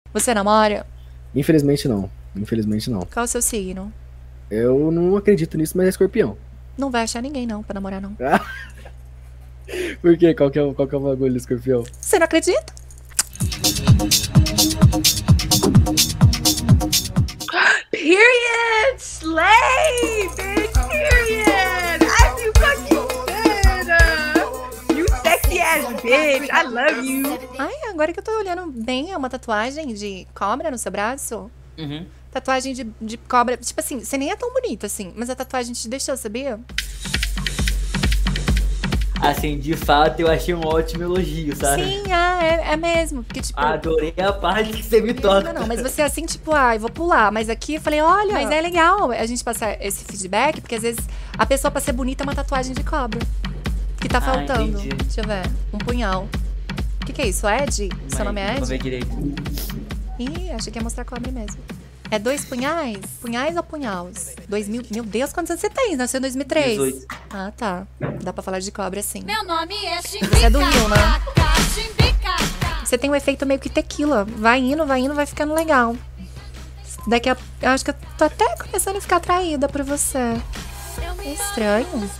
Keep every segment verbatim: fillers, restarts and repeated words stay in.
Você namora? Infelizmente não. Infelizmente não. Qual é o seu signo? Eu não acredito nisso, mas é escorpião. Não vai achar ninguém, não, pra namorar, não. Por quê? Qual que é, o- qual que é o bagulho do escorpião? Você não acredita? Period! Slay! Bitch, period! I feel fucking good! You sexy ass bitch! I love you! Ai, agora que eu tô olhando bem, é uma tatuagem de cobra no seu braço? Uhum. Tatuagem de, de cobra. Tipo assim, você nem é tão bonita assim, mas a tatuagem te deixou, sabia? Assim, de fato, eu achei um ótimo elogio, sabe? Sim, ah, é, é mesmo. Porque, tipo. Adorei a parte que você me toca. Não, não, mas você é assim, tipo, ah, eu vou pular. Mas aqui eu falei, olha, mas é legal a gente passar esse feedback, porque às vezes a pessoa, pra ser bonita, é uma tatuagem de cobra. Que tá Ah, faltando. entendi. Deixa eu ver. Um punhal. O que, que é isso? Ed? Seu nome é Vou ver Ed? direito. Ih, achei que ia mostrar cobra mesmo. É dois punhais? Punhais ou punhals? Dois mil. Meu Deus, quantos anos você tem? Nasceu em dois mil e três. dezoito. Ah, tá. Dá pra falar de cobra sim. Meu nome é Você é do Rio, né? Chimbica. Você tem um efeito meio que tequila. Vai indo, vai indo, vai ficando legal. Daqui a... Eu acho que eu tô até começando a ficar atraída por você. É estranho.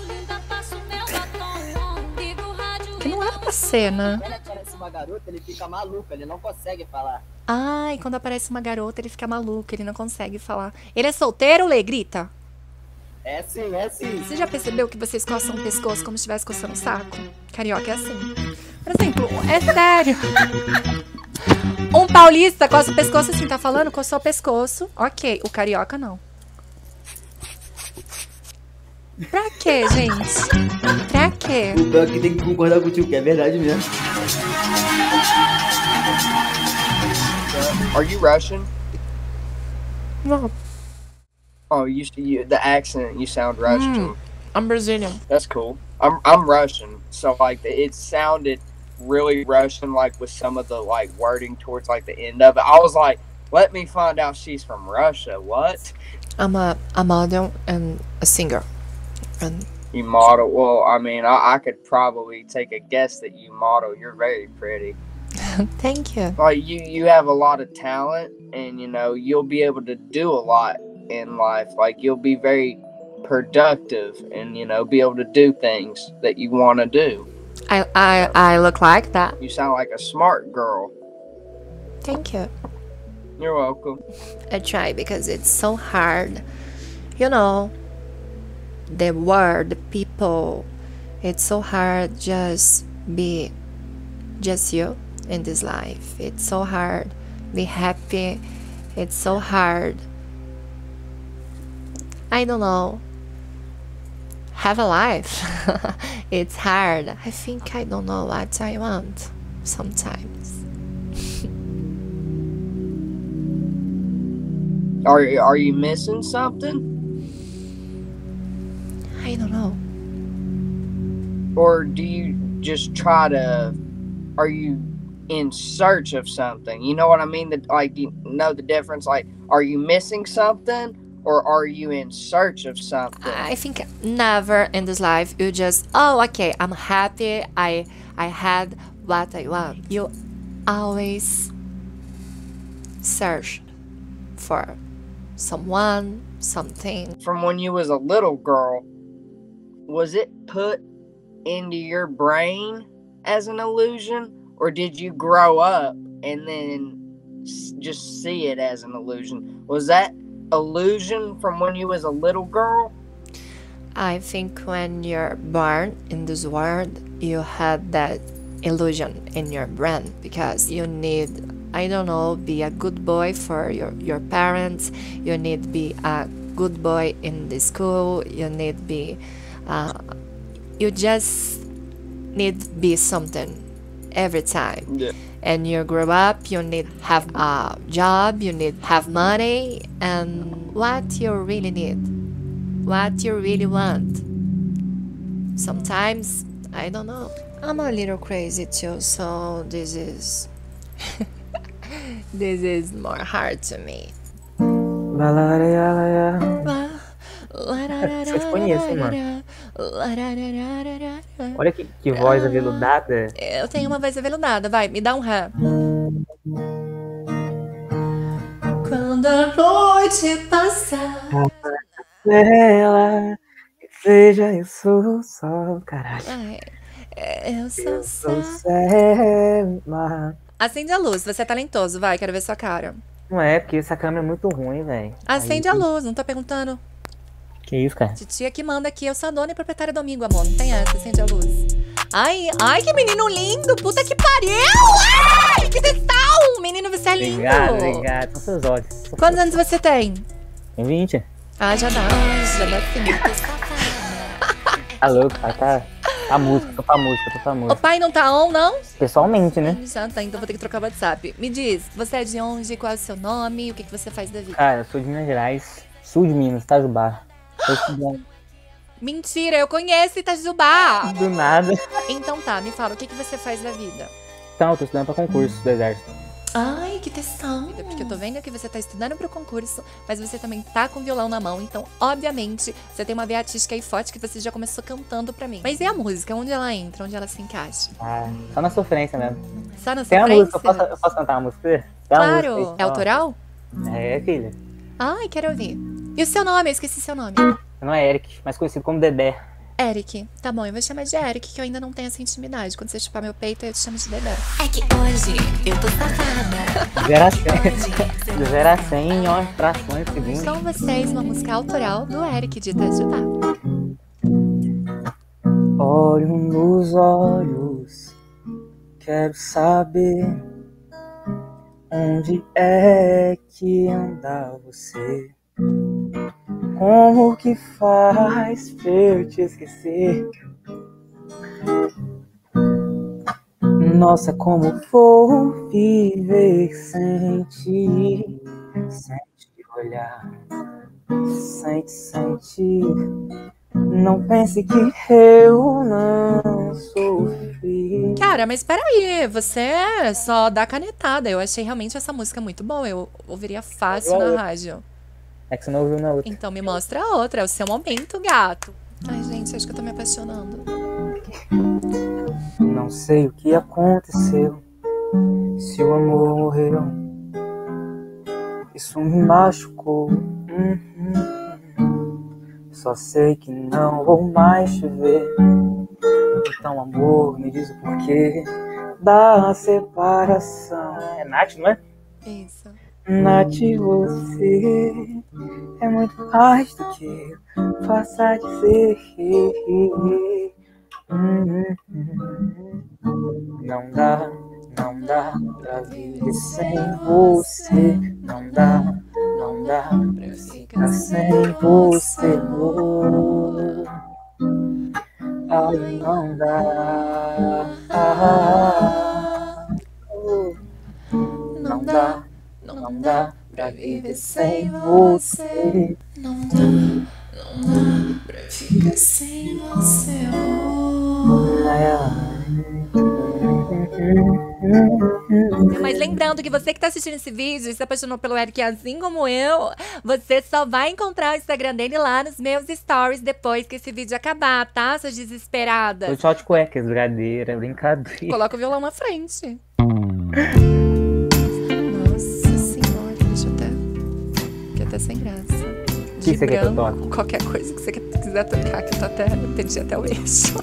Que não era pra ser, né? Quando aparece uma garota, ele fica maluco, ele não consegue falar. Ai, quando aparece uma garota, ele fica maluco, ele não consegue falar. Ele é solteiro, Lê? Grita. É sim, é sim. Você já percebeu que vocês coçam o pescoço como se estivesse coçando o saco? Carioca é assim. Por exemplo, é sério. Um paulista coça o pescoço assim, tá falando? Coçou o pescoço. Ok, o carioca não. Pra quê, gente? Pra quê? O pior é que tem que concordar contigo, que é verdade mesmo. Are you Russian? No, Oh, you, you the accent, you sound Russian. I'm Brazilian. That's cool. I'm I'm Russian, so like it sounded really Russian, like with some of the like wording towards like the end of it. I was like, let me find out she's from Russia. What? I'm a, a model and a singer. And You model? Well, I mean, I, I could probably take a guess that you model. You're very pretty. thank you. Like you, you have a lot of talent, and you know you'll be able to do a lot in life. Like you'll be very productive, and you know be able to do things that you want to do. I, I, I look like that. You sound like a smart girl. Thank you. You're welcome. I try because it's so hard. You know, the word, the people, it's so hard just be just you in this life. It's so hard be happy. It's so hard. I don't know. Have a life. It's hard. I think I don't know what I want sometimes. Are are you missing something, I don't know. or do you just try to? Are you in search of something? You know what I mean? That like you know the difference. Like, are you missing something, or are you in search of something? I think never in this life you just, oh, okay, I'm happy. I I had what I want. You always search for someone, something. From when you was a little girl, was it put into your brain as an illusion, or did you grow up and then s- just see it as an illusion? Was that illusion from when you was a little girl? I think when you're born in this world, you had that illusion in your brain because you need, I don't know, be a good boy for your, your parents. You need be a good boy in the school. You need be, uh, you just need be something every time. Yeah. And you grow up, you need have a job, you need have money, and what you really need, what you really want. Sometimes I don't know. I'm a little crazy too, so this is this is more hard to me. Vocês conhecem, mano? Olha que, que voz aveludada. Eu tenho uma voz aveludada, vai, me dá um ré. quando a noite passar. Ela, veja, eu sou o sol, caralho. Ai, eu sou Eu sou o só. céu, mar. Acende a luz, você é talentoso, vai, quero ver sua cara. Não é, porque essa câmera é muito ruim, velho. Acende Aí- a luz, não tô perguntando. Que isso, cara? Titia que manda aqui, eu sou a dona e proprietária do amigo, amor. Não tem essa, acende a luz. Ai, ai, que menino lindo! Puta que pariu! Ai, que tesão! Menino, você é lindo! Obrigado, obrigado. São seus olhos. São Quantos anos você tem? Tem vinte. Ah, já dá. Já dá sim. Tá louco, pai, tá. Tá música, tô pra música, tô pra O música. pai não tá on, não? Pessoalmente, né? Já tá, então vou ter que trocar o WhatsApp. Me diz, você é de onde? Qual é o seu nome? O que, que você faz da vida? Cara, eu sou de Minas Gerais, sul de Minas, Itajubá. Tô estudando Mentira, eu conheço Itajubá! do nada. Então tá, me fala, o que, que você faz da vida? Então, eu tô estudando pra concurso do exército. Ai, que tesão! Porque eu tô vendo que você tá estudando pro concurso, mas você também tá com violão na mão, então, obviamente, você tem uma veia artística aí forte que você já começou cantando pra mim. Mas e a música? Onde ela entra? Onde ela se encaixa? Ah, só na sofrência mesmo. Só na Tem a sofrência? música, eu posso, eu posso cantar uma música? Tem uma Claro! música aí, É ó. autoral? É, filha. Ai, quero ouvir. E o seu nome? Eu esqueci seu nome. Meu nome é Eric, mais conhecido como Dedé. Eric. Tá bom, eu vou chamar de Eric, que eu ainda não tenho essa intimidade. Quando você chupar meu peito, eu te chamo de Dedé. É que hoje eu tô safada. De zero a cem. De zero a cem em uma fração de segundo. Com vocês, uma música autoral do Eric de Itajubá. Olho nos olhos, quero saber onde é que anda você. Como que faz pra eu te esquecer? Nossa, como vou viver sem ti, sem te olhar, sem te sentir. Não pense que eu não sofri. Cara, mas peraí, você só dá canetada. Eu achei realmente essa música muito boa. Eu ouviria fácil na rádio. É que você não ouviu na outra. Então me mostra a outra, é o seu momento, gato. Ai, gente, acho que eu tô me apaixonando. Não sei o que aconteceu, se o amor morreu. Isso me machucou. Uhum. Só sei que não vou mais te ver. Então, amor, me diz o porquê da separação. É Nath, não é? Isso. Nath, você é muito mais do que eu faça dizer. Não dá, não dá pra viver sem você. Não dá, não dá pra ficar sem você, amor. Ai, não dá. Ah, não dá. Não dá pra viver sem você. Não dá, não dá pra ficar sem você. Mas lembrando que você que tá assistindo esse vídeo e se apaixonou pelo Eric assim como eu, você só vai encontrar o Instagram dele lá nos meus stories depois que esse vídeo acabar, tá? Suas desesperadas. Foi short cuecas, brincadeira, brincadeira. Coloca o violão na frente. Nossa senhora, deixa eu até... Fiquei até sem graça. Que De você quer que eu branco, toque? qualquer coisa que você quiser tocar, que eu tô até... Perdi até o eixo.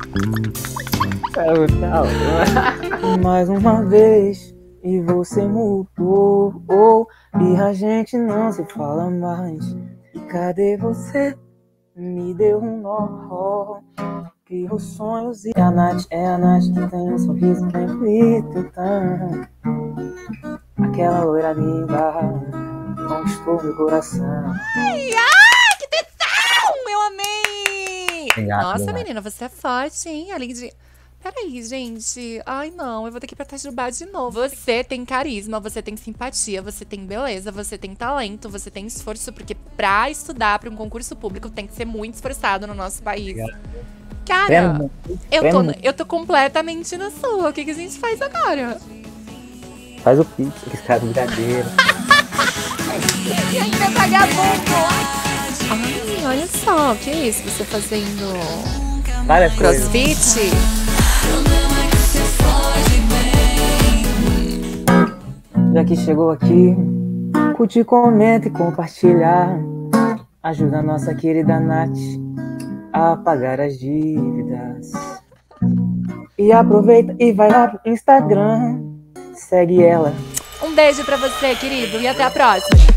Mais uma vez, e você mudou, oh, e a gente não se fala mais. E cadê você? Me deu um nó, que os sonhos. E a Nath, é a Nath que tem um sorriso bem bonito, tá? Aquela loira linda conquistou meu coração. Ai, ai, que tesão! Eu amei! Obrigado, Nossa, obrigado. menina, você é forte, hein? Além de... Peraí, gente. Ai, não, eu vou ter que ir pra Itajubá de novo. Você tem carisma, você tem simpatia, você tem beleza, você tem talento, você tem esforço, porque pra estudar pra um concurso público tem que ser muito esforçado no nosso país. Cara, Prêmio, eu tô, prêmio. eu tô completamente na sua. O que, que a gente faz agora? Faz o pix, que esse cara é brincadeira. E ainda vagabundo! Ai, olha só, o que é isso? Você fazendo Várias coisas. crossfit? Já que chegou aqui, Curte, comenta e compartilhar. Ajuda a nossa querida Nath a pagar as dívidas. E aproveita e vai lá pro Instagram. Segue ela. Um beijo pra você, querido, e até a próxima.